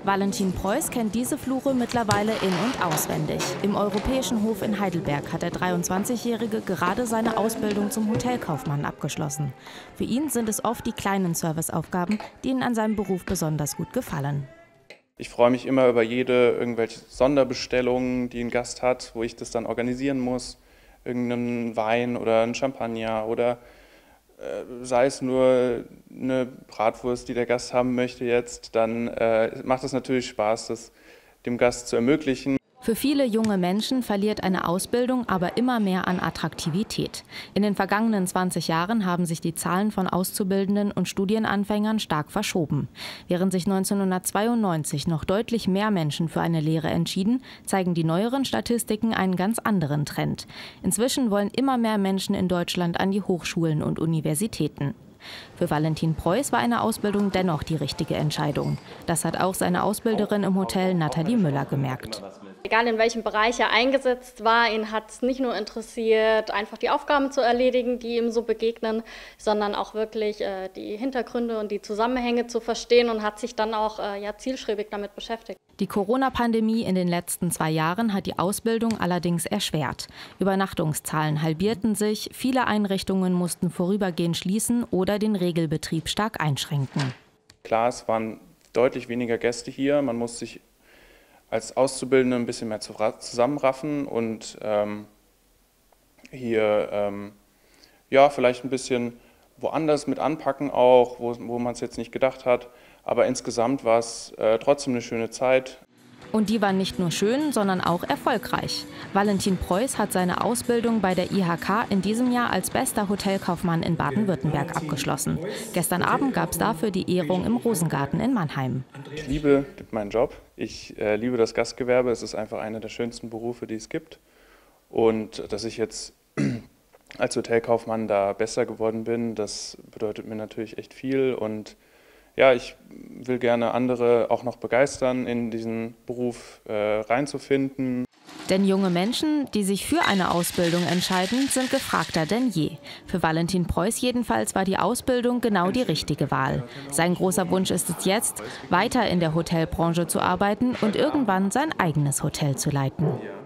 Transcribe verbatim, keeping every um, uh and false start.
Valentin Preuß kennt diese Flure mittlerweile in- und auswendig. Im Europäischen Hof in Heidelberg hat der dreiundzwanzigjährige gerade seine Ausbildung zum Hotelkaufmann abgeschlossen. Für ihn sind es oft die kleinen Serviceaufgaben, die ihm an seinem Beruf besonders gut gefallen. Ich freue mich immer über jede irgendwelche Sonderbestellungen, die ein Gast hat, wo ich das dann organisieren muss. Irgendeinen Wein oder ein Champagner oder äh, sei es nur eine Bratwurst, die der Gast haben möchte jetzt, dann äh, macht es natürlich Spaß, das dem Gast zu ermöglichen. Für viele junge Menschen verliert eine Ausbildung aber immer mehr an Attraktivität. In den vergangenen zwanzig Jahren haben sich die Zahlen von Auszubildenden und Studienanfängern stark verschoben. Während sich neunzehnhundertzweiundneunzig noch deutlich mehr Menschen für eine Lehre entschieden, zeigen die neueren Statistiken einen ganz anderen Trend. Inzwischen wollen immer mehr Menschen in Deutschland an die Hochschulen und Universitäten. Für Valentin Preuß war eine Ausbildung dennoch die richtige Entscheidung. Das hat auch seine Ausbilderin im Hotel Nathalie Müller gemerkt. Egal in welchem Bereich er eingesetzt war, ihn hat es nicht nur interessiert, einfach die Aufgaben zu erledigen, die ihm so begegnen, sondern auch wirklich äh, die Hintergründe und die Zusammenhänge zu verstehen und hat sich dann auch äh, ja, zielstrebig damit beschäftigt. Die Corona-Pandemie in den letzten zwei Jahren hat die Ausbildung allerdings erschwert. Übernachtungszahlen halbierten sich, viele Einrichtungen mussten vorübergehend schließen oder den Regelbetrieb stark einschränken. Klar, es waren deutlich weniger Gäste hier, man muss sich als Auszubildende ein bisschen mehr zusammenraffen und ähm, hier ähm, ja, vielleicht ein bisschen woanders mit anpacken auch, wo, wo man es jetzt nicht gedacht hat. Aber insgesamt war es äh, trotzdem eine schöne Zeit. Und die war nicht nur schön, sondern auch erfolgreich. Valentin Preuß hat seine Ausbildung bei der I H K in diesem Jahr als bester Hotelkaufmann in Baden-Württemberg abgeschlossen. Gestern Abend gab es dafür die Ehrung im Rosengarten in Mannheim. Ich liebe meinen Job, ich äh, liebe das Gastgewerbe, es ist einfach einer der schönsten Berufe, die es gibt. Und dass ich jetzt als Hotelkaufmann da besser geworden bin, das bedeutet mir natürlich echt viel. Und ja, ich will gerne andere auch noch begeistern, in diesen Beruf äh, reinzufinden. Denn junge Menschen, die sich für eine Ausbildung entscheiden, sind gefragter denn je. Für Valentin Preuß jedenfalls war die Ausbildung genau die richtige Wahl. Sein großer Wunsch ist es jetzt, weiter in der Hotelbranche zu arbeiten und irgendwann sein eigenes Hotel zu leiten.